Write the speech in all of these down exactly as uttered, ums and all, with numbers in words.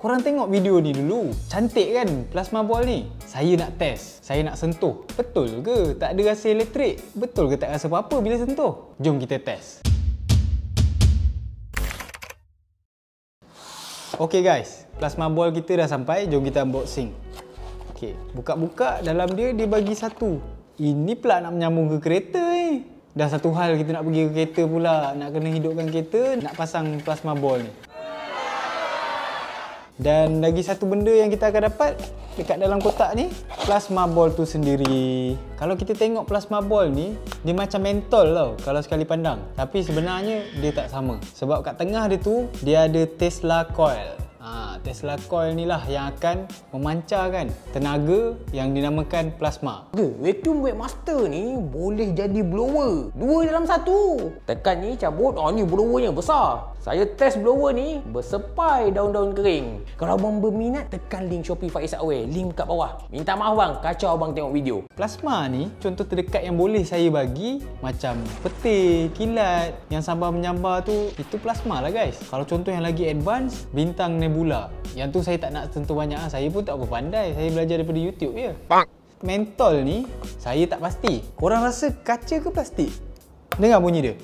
Korang tengok video ni dulu. Cantik kan plasma ball ni? Saya nak test. Saya nak sentuh. Betul ke tak ada rasa elektrik? Betul ke tak rasa apa-apa bila sentuh? Jom kita test. Okay guys, plasma ball kita dah sampai. Jom kita unboxing. Okay, buka-buka dalam dia, dia bagi satu. Ini pula nak menyambung ke kereta ni. Dah satu hal kita nak pergi ke kereta pula. Nak kena hidupkan kereta, nak pasang plasma ball ni. Dan lagi satu benda yang kita akan dapat dekat dalam kotak ni, plasma ball tu sendiri. Kalau kita tengok plasma ball ni, dia macam mentol tau kalau sekali pandang. Tapi sebenarnya dia tak sama. Sebab kat tengah dia tu, dia ada Tesla coil. Ha, Tesla coil ni lah yang akan memancarkan tenaga yang dinamakan plasma. Vacuum Webmaster ni boleh jadi blower. Dua dalam satu. Tekan ni cabut, oh ni blowernya besar. Saya test blower ni bersepai daun-daun kering. Kalau abang berminat, tekan link Shopee Faiz Hardware. Link kat bawah. Minta maaf bang, kacau abang tengok video. Plasma ni contoh terdekat yang boleh saya bagi macam petir, kilat, yang sambar menyambar tu, itu plasma lah guys. Kalau contoh yang lagi advance, bintang nebula. Yang tu saya tak nak sentuh banyak lah. Saya pun tak apa pandai. Saya belajar daripada YouTube je. Bang. Mentol ni saya tak pasti. Korang rasa kaca ke plastik? Dengar bunyi dia.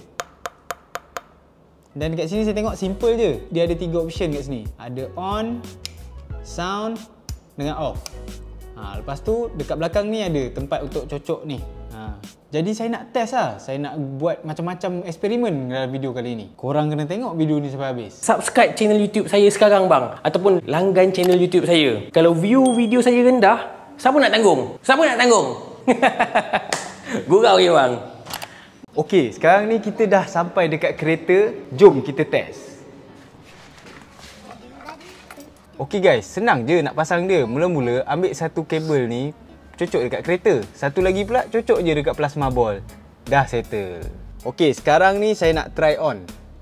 Dan dekat sini saya tengok simple je. Dia ada tiga option kat sini. Ada on, sound dengan off. Ha, lepas tu dekat belakang ni ada tempat untuk cocok ni. Ha. Jadi saya nak test lah. Saya nak buat macam-macam eksperimen dalam video kali ni. Korang kena tengok video ni sampai habis. Subscribe channel YouTube saya sekarang bang. Ataupun langgan channel YouTube saya. Kalau view video saya rendah, siapa nak tanggung? Siapa nak tanggung? Gurau je bang. Okey, sekarang ni kita dah sampai dekat kereta. Jom kita test. Okey guys, senang je nak pasang dia. Mula-mula ambil satu kabel ni, cocok dekat kereta. Satu lagi pula cocok je dekat plasma ball. Dah settle. Okey, sekarang ni saya nak try on.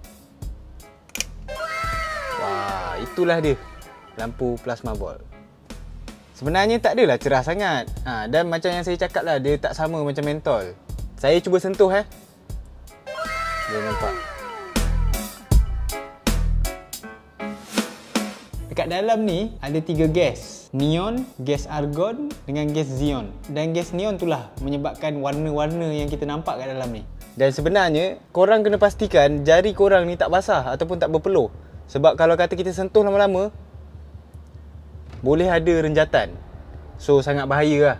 Wah, itulah dia lampu plasma ball. Sebenarnya tak adalah cerah sangat. Ha, dan macam yang saya cakap lah, dia tak sama macam mentol. Saya cuba sentuh eh. Dia nampak. Dekat dalam ni ada tiga gas. Neon, gas argon dengan gas xenon. Dan gas neon itulah menyebabkan warna-warna yang kita nampak kat dalam ni. Dan sebenarnya korang kena pastikan jari korang ni tak basah ataupun tak berpeluh. Sebab kalau kata kita sentuh lama-lama, boleh ada renjatan. So sangat bahaya lah.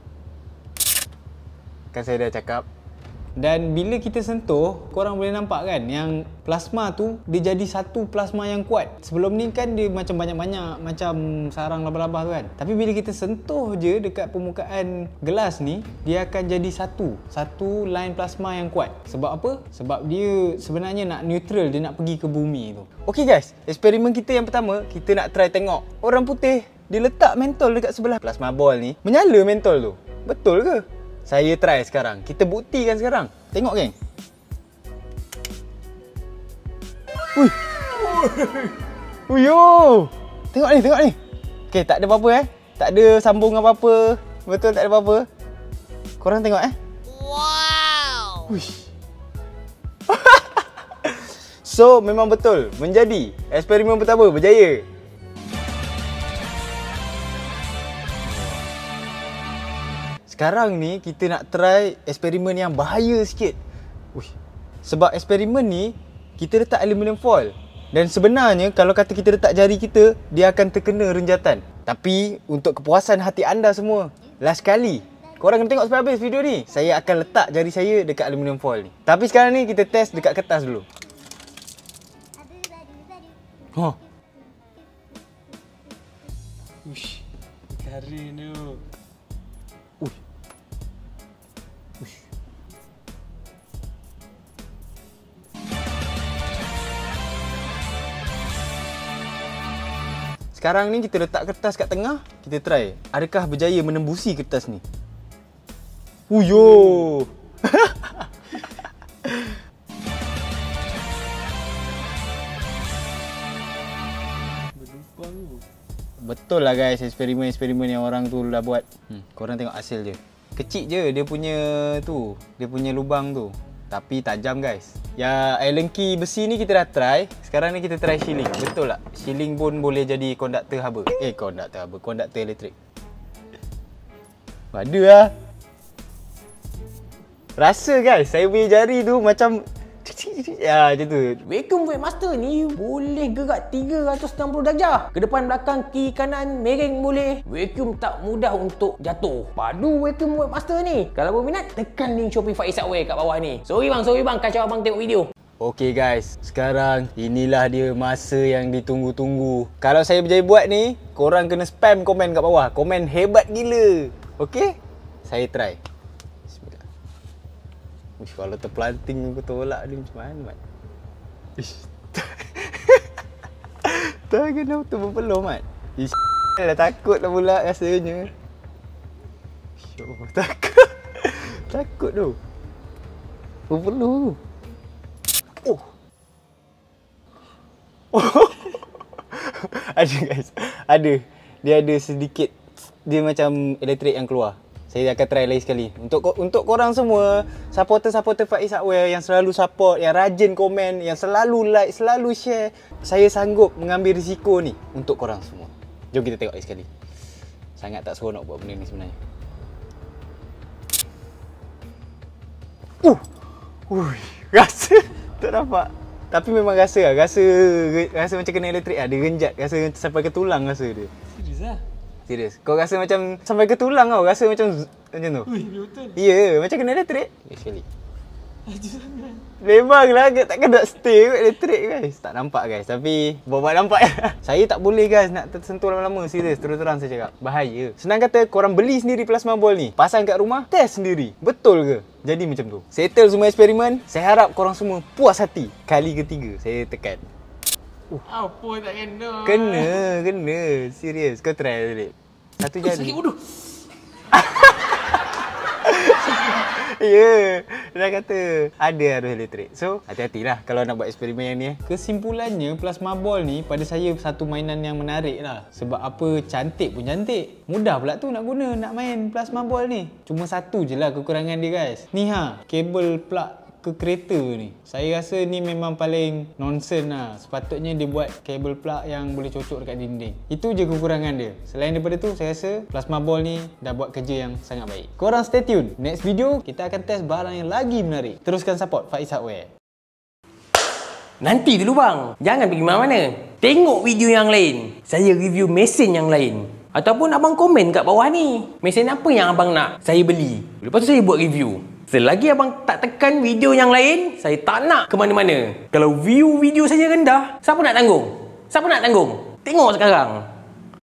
Kan saya dah cakap. Dan bila kita sentuh, korang boleh nampak kan yang plasma tu dia jadi satu plasma yang kuat. Sebelum ni kan dia macam banyak-banyak macam sarang labah-labah tu kan. Tapi bila kita sentuh je dekat permukaan gelas ni, dia akan jadi satu. Satu line plasma yang kuat. Sebab apa? Sebab dia sebenarnya nak neutral, dia nak pergi ke bumi tu. Okey guys, eksperimen kita yang pertama, kita nak try tengok orang putih dia letak mentol dekat sebelah plasma ball ni. Menyala mentol tu. Betul ke? Saya try sekarang. Kita buktikan sekarang. Tengok geng. Ui. Uyo. Tengok ni, tengok ni. Okey, tak ada apa-apa eh. Tak ada sambung apa-apa. Betul tak ada apa-apa. Korang tengok eh. Wow. Uish. So, memang betul. Menjadi eksperimen pertama berjaya. Sekarang ni kita nak try eksperimen yang bahaya sikit. Uish. Sebab eksperimen ni kita letak aluminium foil. Dan sebenarnya kalau kata kita letak jari kita, dia akan terkena renjatan. Tapi untuk kepuasan hati anda semua, last kali korang kena tengok sampai habis video ni. Saya akan letak jari saya dekat aluminium foil ni. Tapi sekarang ni kita test dekat kertas dulu. Huh. Uish. Keren tu. Uish. Uish. Sekarang ni kita letak kertas kat tengah. Kita try. Adakah berjaya menembusi kertas ni? Uyo. Betul lah guys, eksperimen-eksperimen yang orang tu dah buat. Hmm, korang tengok hasil je. Kecil je dia punya tu, dia punya lubang tu. Tapi tajam guys. Ya, Allen key besi ni kita dah try. Sekarang ni kita try shilling. Betul tak? Shilling pun boleh jadi konduktor haba. Eh, konduktor haba. Konduktor elektrik. Ada lah. Rasa guys, saya punya jari tu macam ya, macam tu. Vacuum Webmaster ni boleh gerak tiga ratus enam puluh darjah. Ke depan, belakang, kiri, kanan, miring boleh. Vacuum tak mudah untuk jatuh. Padu Vacuum Webmaster ni. Kalau berminat, tekan link Shopee Faiz Hardware kat bawah ni. Sorry bang, sorry bang, kacau abang tengok video. Okey guys, sekarang inilah dia masa yang ditunggu-tunggu. Kalau saya berjaya buat ni, korang kena spam komen kat bawah. Komen hebat gila. Okey? Saya try. Uish, kalau terpelanting aku tolak ni macam mana, Mat? Ish. Tangan aku tu berpeluh, Mat. Ish, dah takut dah pula rasanya. Ish, oh, takut. Takut tu. Berpeluh. Oh. Oh. Ada guys. Ada. Dia ada sedikit, dia macam elektrik yang keluar. Saya akan try lagi sekali. Untuk untuk korang semua, supporter-supporter Faiz Hardware yang selalu support, yang rajin komen, yang selalu like, selalu share, saya sanggup mengambil risiko ni untuk korang semua. Jom kita tengok lagi sekali. Sangat tak seronok buat benda ni sebenarnya. Uh. Ui, rasa tak dapat. Tapi memang rasa lah. Rasa, rasa macam kena elektrik lah. Dia renjat. Rasa sampai ke tulang rasa dia. Serius lah? Serius. Kau rasa macam sampai ke tulang tau. Rasa macam macam tu. Ui, betul. Ya, yeah, macam kena elektrik. Sekali. Memanglah takkan nak stay kot elektrik guys. Tak nampak guys. Tapi buat-buat nampak. Saya tak boleh guys nak tersentuh lama-lama. Serius. Terus-terang saya cakap. Bahaya. Senang kata korang beli sendiri plasma ball ni. Pasang kat rumah. Test sendiri. Betul ke? Jadi macam tu. Settle semua eksperimen. Saya harap korang semua puas hati. Kali ketiga saya tekan. Uh. Apa tak kena? Kena, kena. Serius. Kau try balik. Satu jari. Sakit bodoh. Ya, dah kata ada arus elektrik. So, hati-hatilah kalau nak buat eksperimen yang ni. Kesimpulannya, plasma ball ni pada saya satu mainan yang menarik lah. Sebab apa, cantik pun cantik. Mudah pula tu nak guna, nak main plasma ball ni. Cuma satu je lah kekurangan dia guys. Ni ha, kabel plug ke kereta ni. Saya rasa ni memang paling nonsense lah. Sepatutnya dia buat kabel plug yang boleh cocok dekat dinding. Itu je kekurangan dia. Selain daripada tu, saya rasa plasma ball ni dah buat kerja yang sangat baik. Korang stay tune. Next video, kita akan test barang yang lagi menarik. Teruskan support Faiz Hardware. Nanti dulu bang. Jangan pergi mana-mana. Tengok video yang lain. Saya review mesin yang lain. Ataupun abang komen kat bawah ni. Mesin apa yang abang nak, saya beli. Lepas tu saya buat review. Selagi abang tak tekan video yang lain, saya tak nak ke mana-mana. Kalau view video saya rendah, siapa nak tanggung? Siapa nak tanggung? Tengok sekarang.